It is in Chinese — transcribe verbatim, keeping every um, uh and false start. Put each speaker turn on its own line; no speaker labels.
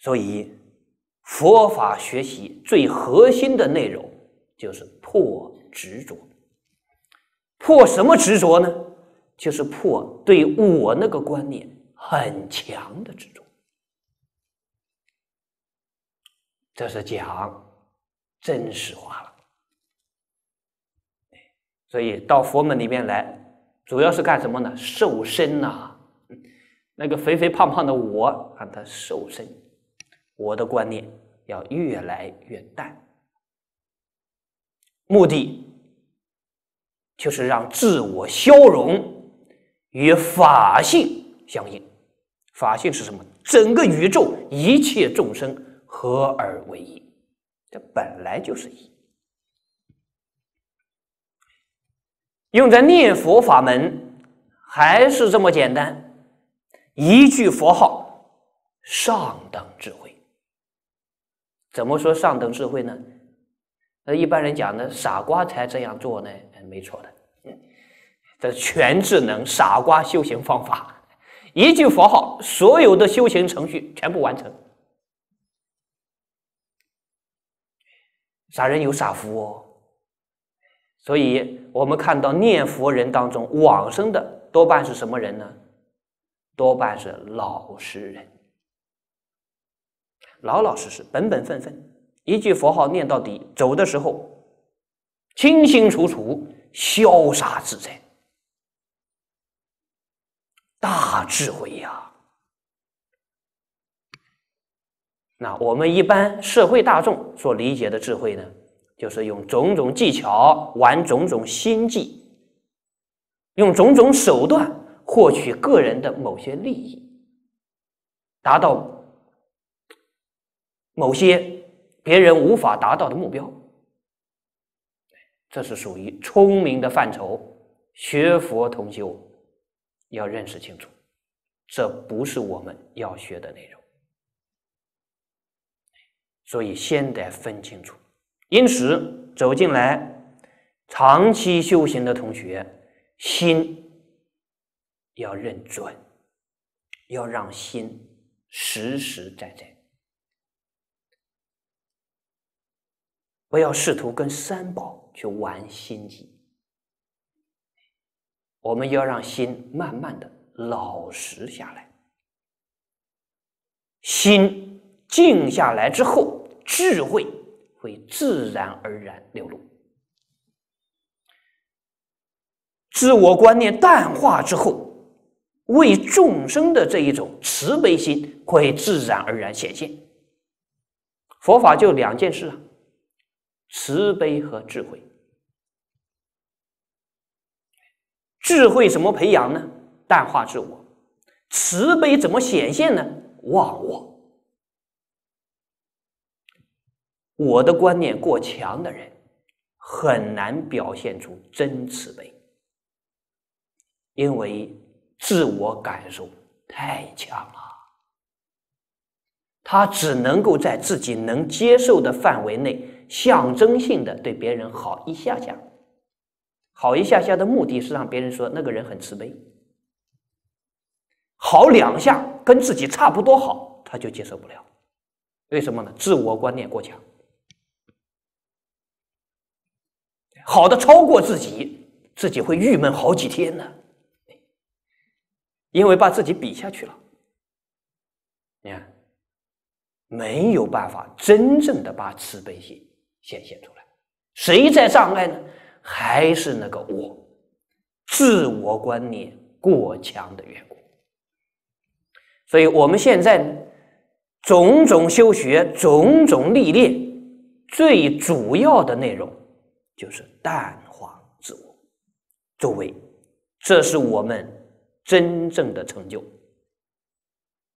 所以佛法学习最核心的内容就是破执着。破什么执着呢？就是破对我那个观念很强的执着。这是讲真实话了。所以到佛门里面来，主要是干什么呢？瘦身呐、啊。那个肥肥胖胖的我，让它瘦身，我的观念要越来越淡。目的就是让自我消融与法性相应。法性是什么？整个宇宙一切众生合而为一，这本来就是一。用在念佛法门还是这么简单，一句佛号，上等智慧。怎么说上等智慧呢？那一般人讲的傻瓜才这样做呢？没错的，这全智能傻瓜修行方法，一句佛号，所有的修行程序全部完成。傻人有傻福哦。所以我们看到念佛人当中往生的多半是什么人呢？多半是老实人，老老实实本本分分，一句佛号念到底，走的时候清清楚楚，潇洒自在，大智慧呀。那我们一般社会大众所理解的智慧呢，就是用种种技巧玩种种心计，用种种手段获取个人的某些利益，达到某些别人无法达到的目标。这是属于聪明的范畴，学佛同修要认识清楚，这不是我们要学的内容。所以先得分清楚。因此走进来长期修行的同学，心要认准，要让心实实在在，不要试图跟三宝去玩心机。我们要让心慢慢的老实下来，心静下来之后，智慧会自然而然流露。自我观念淡化之后，为众生的这一种慈悲心会自然而然显现。佛法就两件事啊，慈悲和智慧。智慧怎么培养呢？淡化自我。慈悲怎么显现呢？忘我。我的观念过强的人很难表现出真慈悲，因为自我感受太强了，他只能够在自己能接受的范围内象征性的对别人好一下下，好一下下的目的是让别人说那个人很慈悲，好两下跟自己差不多好他就接受不了。为什么呢？自我观念过强，好的超过自己，自己会郁闷好几天呢，因为把自己比下去了。你看，没有办法真正的把慈悲心显现出来。谁在障碍呢？还是那个我，自我观念过强的缘故。所以我们现在呢，种种修学，种种历练，最主要的内容就是淡化自我。诸位，这是我们真正的成就。